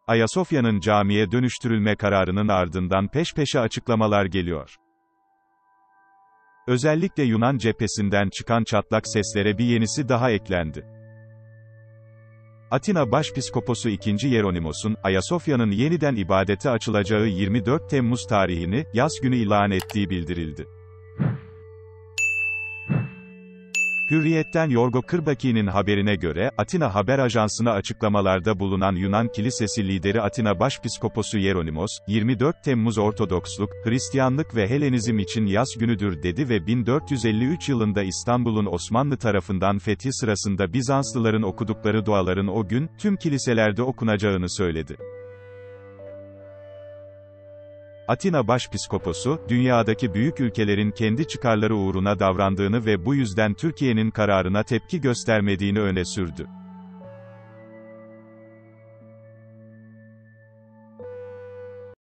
Ayasofya'nın camiye dönüştürülme kararının ardından peş peşe açıklamalar geliyor. Özellikle Yunan cephesinden çıkan çatlak seslere bir yenisi daha eklendi. Atina Başpiskoposu II. Yeronimos'un, Ayasofya'nın yeniden ibadete açılacağı 24 Temmuz tarihini, yas günü ilan ettiği bildirildi. Hürriyet'ten Yorgo Kırbaki'nin haberine göre, Atina Haber Ajansı'na açıklamalarda bulunan Yunan Kilisesi lideri Atina Başpiskoposu Yeronimos, 24 Temmuz Ortodoksluk, Hristiyanlık ve Helenizm için yas günüdür dedi ve 1453 yılında İstanbul'un Osmanlı tarafından fethi sırasında Bizanslıların okudukları duaların o gün, tüm kiliselerde okunacağını söyledi. Atina Başpiskoposu, dünyadaki büyük ülkelerin kendi çıkarları uğruna davrandığını ve bu yüzden Türkiye'nin kararına tepki göstermediğini öne sürdü.